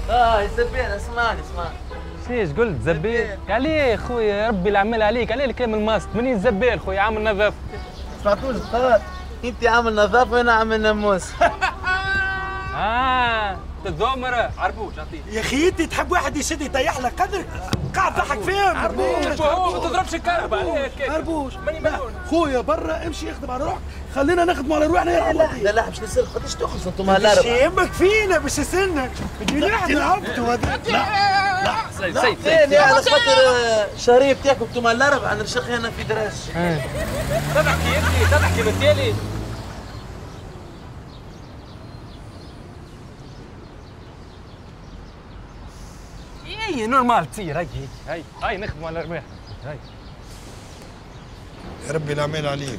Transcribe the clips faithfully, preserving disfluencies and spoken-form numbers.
اه زبيل اسمعني اسمعني. شنيش قلت زبيل؟ عليه خويا ربي العمل عليك، عليه الكلام الماسط، منين زبيل خويا عامل نظافه. سمعتوش قال انت عامل نظافه وانا عامل ناموس. اه تتذومر عربوش اعطيه. يا اخي انت تحب واحد يشد يطيح لك قدرك، قاعد ضحك فيهم. عربوش هو ما تضربش الكهرباء عليك. عربوش خويا برا امشي اخدم على روحك، خلينا نخدموا على روحنا يا لا لا لا باش نسرق قداش تخلص انتم هالاربعه. مش يهمك فينا باش نسنك تجي احنا عبدوا هذاك. لا لا سيد سيد سيد على خاطر شريف تاعكم انتم الاربعه نرشق انا في دراج. تضحكي انت تضحكي بالتالي. اي نورمال تصير هي هي هي نخدموا على رواحنا هي. يا ربي العمل عليك.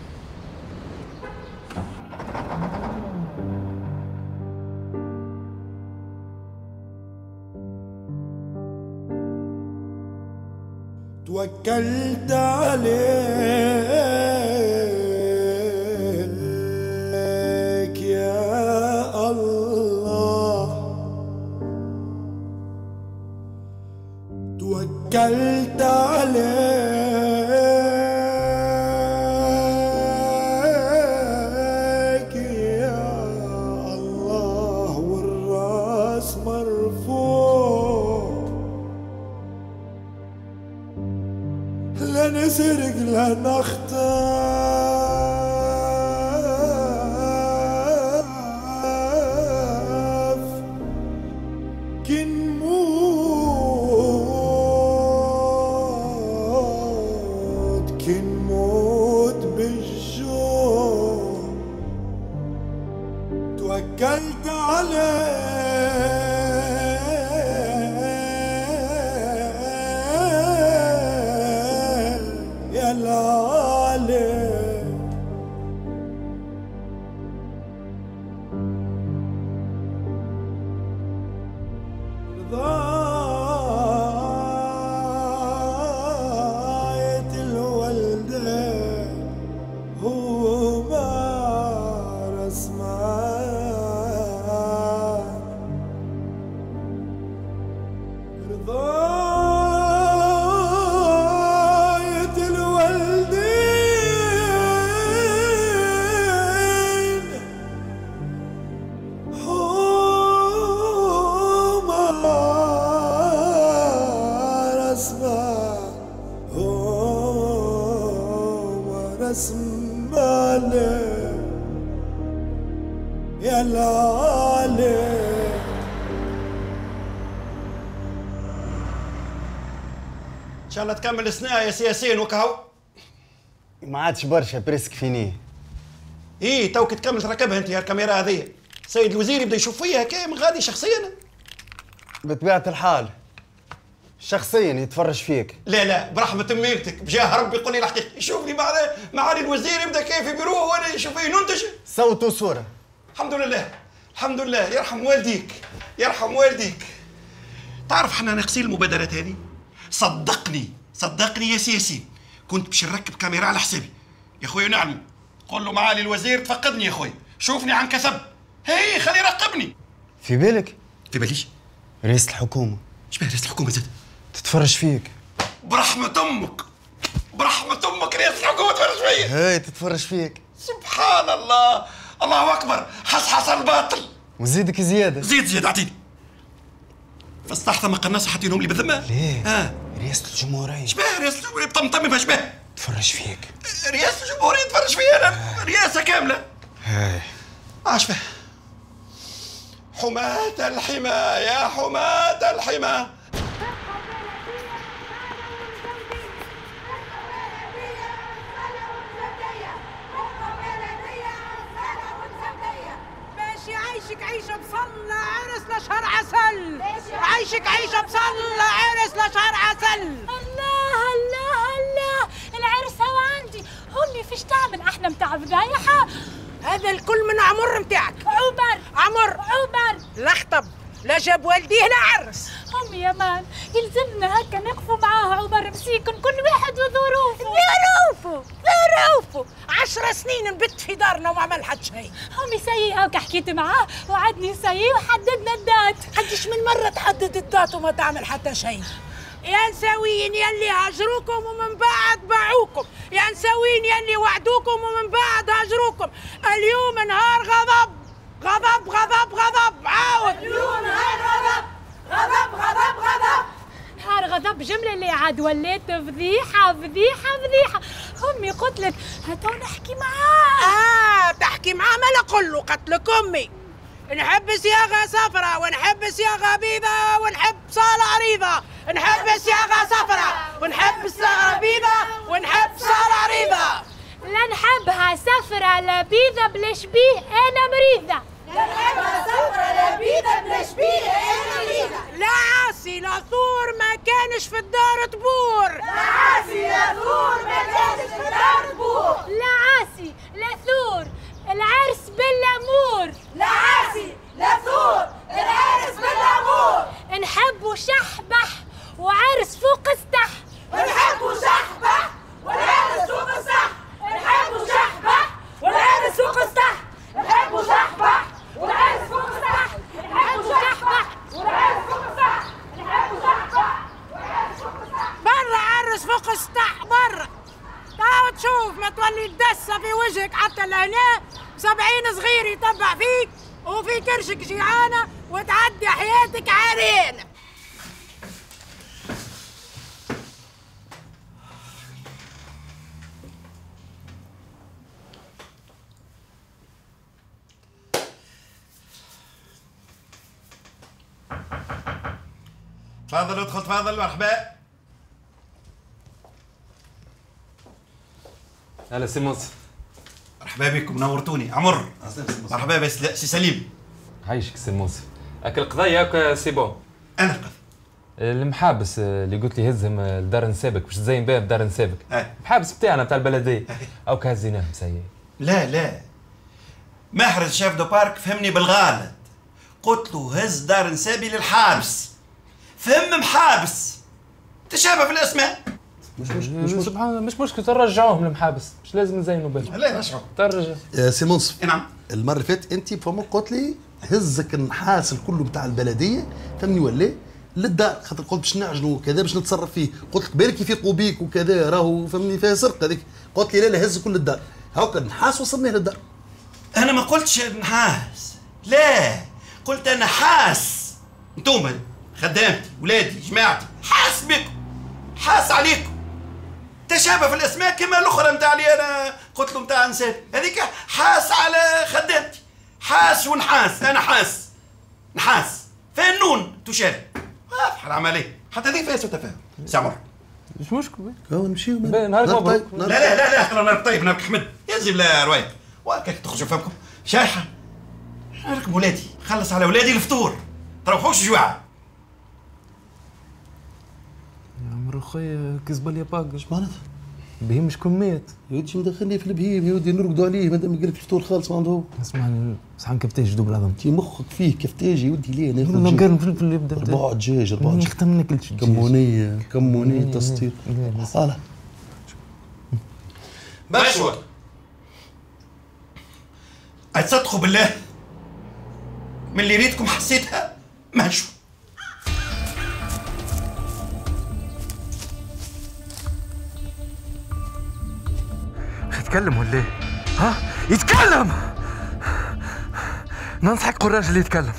توكلت عليك يا الله، توكلت عليك يا الله، والراس مرفوع، لا نسرق لا نخطف، كي نموت كي نموت بالجوع، توكلت عليك يا العالي، رضاية الوالدين هو ما رسمان، رضاية الوالدين هو ما رسمان، هو ما رسمان يا العالي. ان شاء الله تكمل السنة يا سياسيين وكهو. ما عادش برشا بريسك فيني. ايه توك تكمل تركبها انت هالكاميرا هذه. سيد الوزير يبدا يشوف فيها كي من غادي شخصيا. بطبيعة الحال شخصيا يتفرج فيك. لا لا برحمة ميرتك بجاه ربي يقول لي الحقيقة، يشوفني معنا معالي الوزير يبدا كيف بيروه وانا يشوف فيه ننتج. صوت وصورة. الحمد لله الحمد لله يرحم والديك يرحم والديك. تعرف حنا ناقصين المبادرات هذه؟ صدقني صدقني يا سياسي كنت باش نركب كاميرا على حسابي يا خويا. نعم قول له معالي الوزير تفقدني يا خويا، شوفني عن كثب، هي خليه يراقبني. في بالك؟ في باليش؟ رئيس الحكومة. شبيه رئيس الحكومة زاد؟ تتفرج فيك. برحمة أمك برحمة أمك رئيس الحكومة تفرج فيا. هاي تتفرج فيك. سبحان الله الله أكبر، حصحص الباطل وزيدك زيادة. زيد زيد أعطيني. فاستحث ما قناص حاطينهم لي بالذمة. ليه؟ اه رئاسة الجمهورية. شبيه رئاسة الجمهورية طمطمي شبيه؟ تفرج فيك. رئاسة الجمهورية تفرج فيا أنا، رئاسة كاملة. هاي اش فيه؟ حماة الحمى يا حماة الحمى. ماشي عيشك عيشة بصلة عرس لشهر عسل، عيشك عيشة بصلة عرس لشهر عسل. الله الله الله العرس هو عندي، امي فيش تعمل احنا متاع بضايحة. هذا الكل من عمر متاعك. عمر عمر عمر لا خطب لا جاب والديه لا عرس. امي يا مان يلزمنا هكا نقفوا معاه عمر مسيكن كل واحد وظروفه. ظروفه رؤوفه عشر سنين نبت في دارنا وما عمل حد شيء. امي سيي هاك حكيت معاه وعدني سيي وحددنا الدات. حدش من مرة تحدد الدات وما تعمل حتى شيء. يا نسويين يلي هاجروكم ومن بعد باعوكم، يا نسويين يلي وعدوكم ومن بعد هاجروكم. اليوم نهار غضب غضب غضب غضب عاود. اليوم نهار غضب غضب غضب غضب. نهار غضب جملة اللي عاد وليت فضيحة فضيحة فضيحة. امي قلت لك هاتوا نحكي معاه. اه تحكي معاه ما نقول له قتلك امي. نحب صياغة صفرة ونحب صياغة بيضة ونحب صالة عريضة. نحب صياغة صفرة ونحب صالة بيضة ونحب صالة عريضة. لا نحبها صفرة لا بيضة بلا شبيه انا مريضة. لا نحبها صفرة لا بيضة بلا شبيه انا مريضة. لا عاسي لا ثور ما كانش في الدار طبور. لا عاسي لا ثور ما كانش في الدار طبور. لا عاسي لا ثور العرس بالامور. لا عاسي لا ثور العرس بالامور. نحبوا شحبح وعرس فوق السطح. نحبوا شحبح والعرس فوق السطح. نحبوا شحبح والعرس فوق السطح. نحبوا شحبح والعرس فوق السطح. نحبوا شحبح والعرس فوق السطح. نحبوا شحبح والعرس فوق السطح. برا عرس فوق السطح برا. تعال تشوف ما تولي تدسة في وجهك حتى لهنا. سبعين صغير يتبع فيك وفي كرشك جيعانة وتعدي حياتك عريانة. تفضل ادخل تفضل مرحبا. هلا سي منصف. مرحبا بكم نورتوني عمر. مرحبا بس لا سي سليم. عايشك سي منصف. هاك القضية هاك سي بون. انا القضية المحابس اللي قلت لي هزهم لدار نسابك باش تزين بها بدار نسابك. أي. المحابس بتاعنا بتاع البلدية. او كهزيناهم سيء. لا لا محرز شاف دو بارك فهمني بالغلط. قلت له هز دار نسابي للحابس. فهم محابس تشابه في الاسماء. مش مشكل مش مشكل سبحان مش مشكل ترجعوهم للمحابس مش لازم نزينوا بهم. لا نشعر ترجع. يا سي منصف نعم المره اللي فاتت انت فمك قلت لي هزك النحاس الكل بتاع البلديه فهمني ولا للدار خاطر قلت باش نعجنوا وكذا باش نتصرف فيه. قلت لك بالك يفيقوا بيك وكذا راهو فهمني فيها سرقه هذيك. قلت لي لا لا هز كل الدار. هاكا النحاس وصلناه للدار. انا ما قلتش نحاس لا قلت انا حاس. انتوما خدامتي ولادي جماعتي حاس بكم حاس عليكم. تشابه في الاسماء كما الاخرى نتاع اللي انا قلت له نتاع نساب هذيك حاس على خدامتي. حاس ونحاس انا حاس نحاس فالنون تشابه. واضحه العمليه حتى هذه فيها سوء تفاهم. سي عمر مش مشكل. هو نمشيو نهارك مبروك. لا لا لا لا خلينا نهارك طيب نهارك حمد يزي بلا رواية وهكاك تخرجوا فمكم شايحه. نهاركم ولادي خلص على ولادي الفطور تروحوش جوعه. يا عمرو خويا كزباليا باق. اش معناتها؟ بهيم مش كميات. يا ودي مدخلني في البهيم يا ودي نرقدوا عليه مادام قال لك الفطور خالص ما عنده. اسمعني صحن كفتاج دوب العظم. انت مخك فيه كفتاج يا ودي ليه ناخذ نقرن فلفل اللي يبدا ربع دجاج ربع دجاج نختم ناكلش كمونيه كمونيه تسطير. هلا مشوى اتصدقوا بالله من اللي ريتكم حسيتها مشوى. يتكلم ولا ايه؟ ها؟ يتكلم! ننصحك الراجل اللي يتكلم.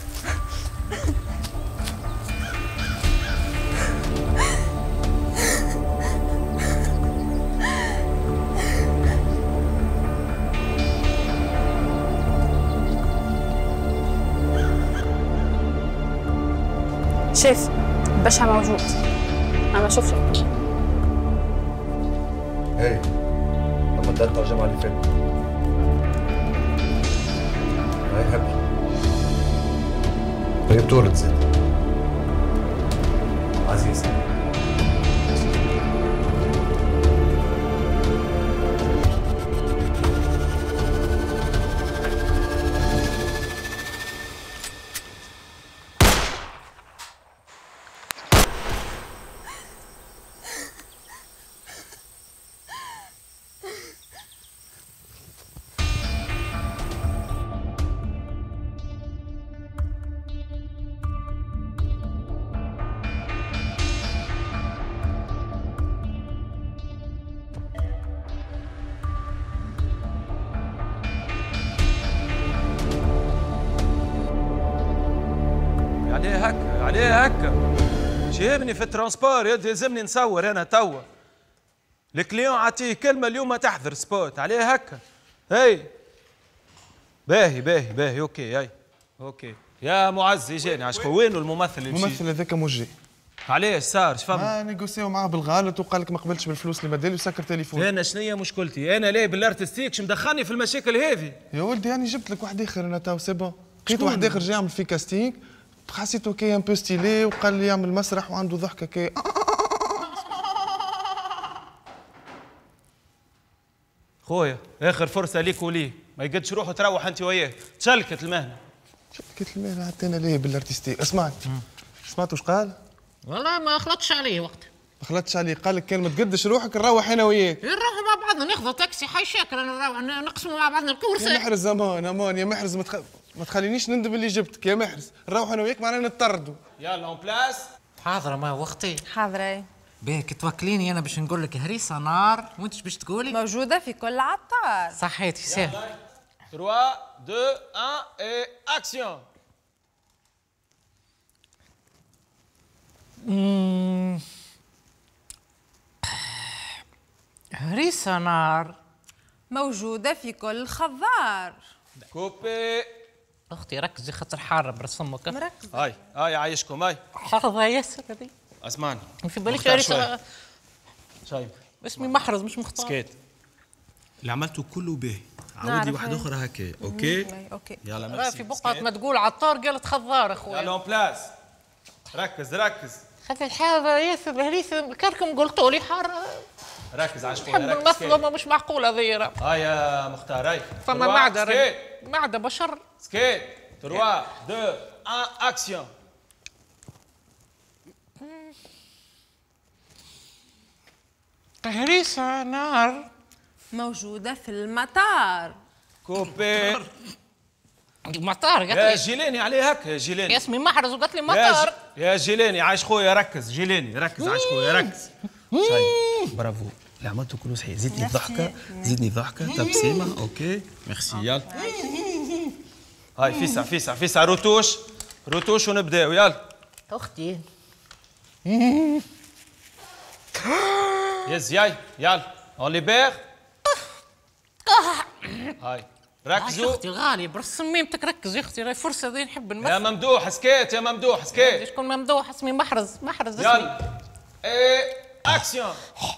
شيف الباشا موجود. انا ما شفتش. ايه لما تقطع الجمعة اللي فاتت هاي حبي طيب تورد زين عزيز. عليه هكا عليه هكا جايبني في الترونسبور يلزمني نصور انا توا. الكليون عطيه كلمه اليوم ما تحضر سبوت عليه هكا. هي باهي باهي باهي اوكي هاي اوكي. يا معز يجاني عشقو وينو الممثل اللي الممثل هذاك موجي. علاش صار اش فهم؟ ما نيغوسيو معاه بالغلط وقال لك ما قبلتش بالفلوس اللي بدالي وسكر تليفون. انا شنيا مشكلتي؟ انا ليه بالارتستيك شو مدخلني في المشاكل هذه؟ يا ولدي انا جبت لك واحد اخر انا تو سي بون. لقيت واحد اخر جاي يعمل في كاستينغ حسيته كي ان بو ستيلي وقال لي يعمل مسرح وعنده ضحكه كي. خويا اخر فرصه ليك وليه ما يقدش روحه تروح انت وياه. تشلكت المهنه. شلكت المهنه حتى انا ليه بالارتستيك. اسمعني سمعت واش قال؟ والله ما خلطتش عليه وقت. ما خلطتش عليه قال لك كلمه تقدش روحك نروح انا وياك. نروح مع بعضنا ناخذ تاكسي حي شاكر نروح نقسموا مع بعضنا الكورسه. يا محرز امان امان يا محرز ما, تخ... ما تخلينيش ندب اللي جبتك يا محرز. نروح انا وياك معنا نطردوا. يلا اون بلاس. حاضره ما وقتي. حاضرة. بيك توكليني انا باش نقول لك هريسه نار وانت باش تقولي موجودة في كل عطار. صحيتي سهل. ثلاثة اثنين واحد اي اكسيون. هريسه نار موجودة في كل خضار. كوبي. اختي ركزي خاطر حاره برسمك. مركزة. هاي هاي عايشكم هاي. حافظه ياسر هذي. اسمعني. في بالك هريسه. شايف. اسمي محرز مش مختار. سكيت. اللي عملته كله باهي. عاود لي واحد اخرى هكا اوكي. اوكي. يلا ميرسي. في بقعه ما تقول عطار قالت خضار اخويا. يلا اون بلاس. ركز ركز. هذا الحاره ياسر الهريسه كانكم قلتوا لي حاره. ركز على شويه. نحب نمثل وما مش معقوله ذيرة. هاي يا مختار هاي. فما معده معده بشر. سكيت. ثلاثة اثنين واحد اكسيون. هريسه نار موجودة في المطار. كوبي. مطار قالت يا لي. جيلاني عليه هكا يا جيلاني. اسمي محرز وقالت لي يا, مطار. ج... يا جيلاني عايش خويا ركز. جيلاني ركز عايش خويا ركز. شايف برافو اللي عملته كله صحيح. زيدني ضحكه زيدني ضحكه تبسيمه اوكي ميرسي يلا. هاي فيسع فيسع فيسع روتوش روتوش ونبداو يلا. اختي يز ياي يلا اون ليبير. هاي ركزوا. اختي الغالي برسم ميمتك ركز يا اختي. راهي فرصه ذي نحب نمثل. يا ممدوح سكيت يا ممدوح سكيت. شكون ممدوح؟ اسمي محرز محرز اسمي. يلا اي اكسيون.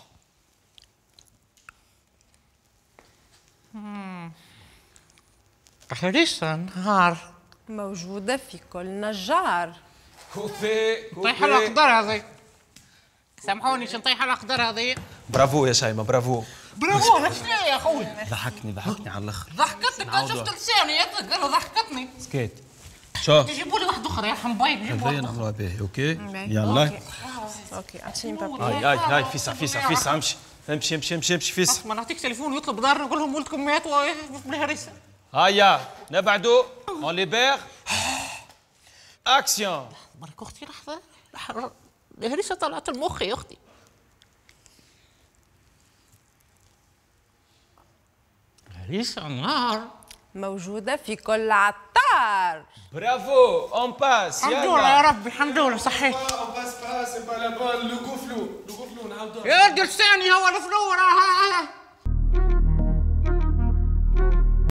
هريسه نهار موجودة في كل نجار. كوبي كوبي. طيح على القدر هذي. سامحوني شو نطيح على القدر هذي. برافو يا شيماء برافو. برافو شنو يا اخوي؟ ضحكني ضحكني على الاخر. ضحكتني كان شفت لساني يطلق قالوا ضحكتني. سكيت. شوف تجيبوا لي واحد اخر يرحم بايك جيبوا هذايا نعملوها باهي اوكي. يلا اوكي اعطيني بابي. هاي هاي هاي فيسع فيسع فيسع امشي امشي امشي امشي امشي فيسع. ما نعطيك تليفون ويطلب دار نقول لهم ولدكم مات بالهريسه. هيا نبعدوا اون ليبير اكسيون. برك اختي لحظه لحظه الهريسه طلعت المخ يا اختي. هريسه نار موجودة في كل عطار. برافو اون باس الحمد لله يا ربي الحمد لله صحيت. باس باس با لا بال لو كوفلو لو كوفلو نعاودو. يا ولدي لساني هو الفلو